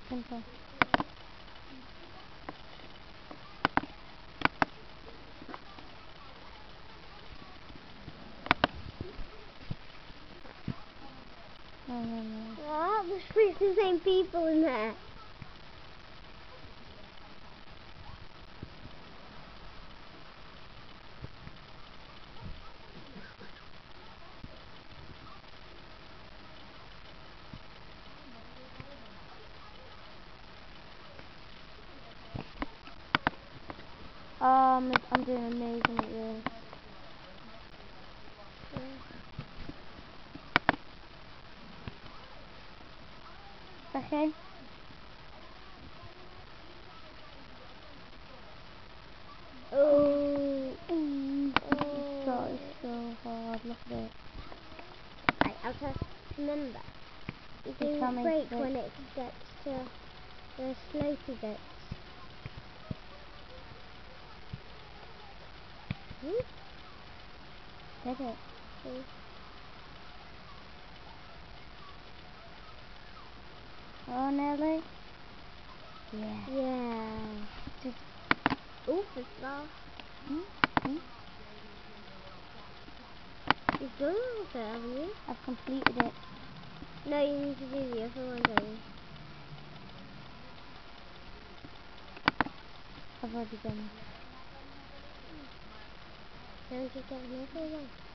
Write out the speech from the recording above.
Simple. No. Oh, there's the same people in there. I'm doing amazing at this. Okay. Oh. That is so hard. Look at it. Right, I'll just remember. You do tell me break that- when it gets to the slopey bits. Did it? Oh, Nelly. Yeah. Just. Oof, it's lost. You've done all of it, haven't you? I've completed it. No, you need to do the other one, don't you? I've already done it. Don't you get another one?